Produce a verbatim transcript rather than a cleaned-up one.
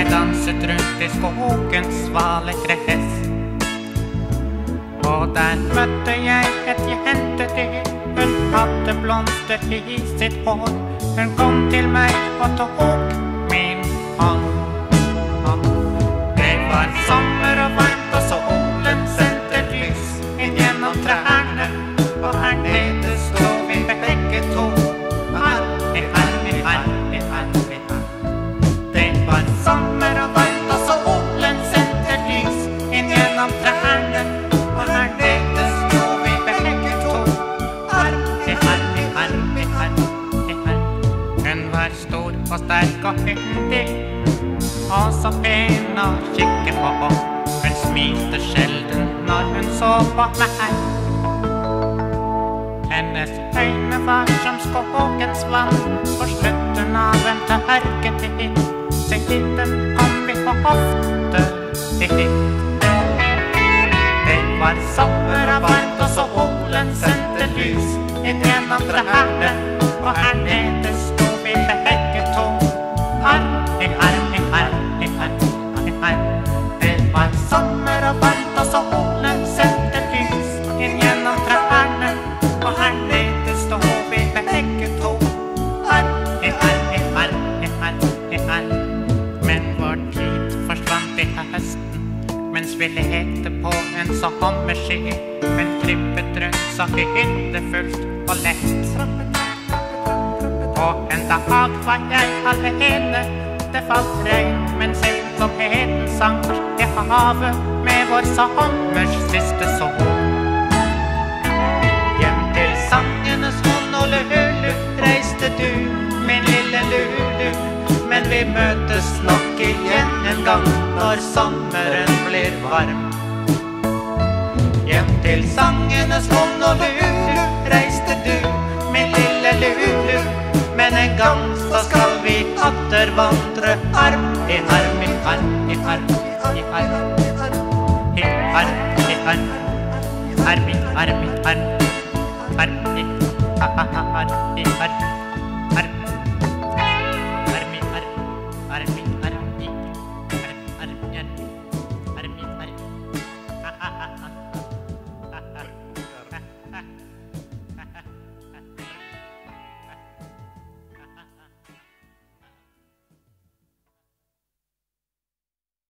Jeg danset rundt i skogens svalekrets, og der møtte jeg et jentedyr. Hun hadde blonder i sitt hår. Hun kom til meg og tok min hånd. Det var sommer og varmt, og solen sendte lys inn gjennom trærne, og her nede stod vi begge to, arm i arm i arm i arm i arm. Det var sommer og varmt, og solen sendte lys inn gjennom trærne, og her nede stod vi begge to, arm i arm i arm i arm i arm. Hun var stor og sterk og yndig, og så pen å kikke på. Hun smilte sjelden når hun så på meg. Hennes øyne var som skogens vann på slutten av en tørketid. Til hitten kom vi ofte hit. Det var sommer og varmt, og solen sendte lys inn gjennom trærne, og her nede stod vi begge to, arm i arm i arm i arm i arm. Det var sommer og varmt, og solen sendte lys inn gjennom trærne, og her nede stod vi begge to, arm i arm i arm i arm i arm. Men vår tid forsvant i høsten, mens vi lekte på en sommerski. Hun trippet rundt så hyttefullt og lett. Og en dag var jeg alene. Det falt regn, men selvtomheten sank i havet med vår sommers siste sol. Hjem til sangenes Honolulu reiste du, min lille Lulu. Men vi møtes nok igjen en gang når sommeren blir varm. Hjem til sangenes Honolulu reiste du, min lille Lulu. Men en gang så skal vi atter vandre, arm i arm i arm i arm i arm i arm i arm i arm arm i arm i arm arm i arm i arm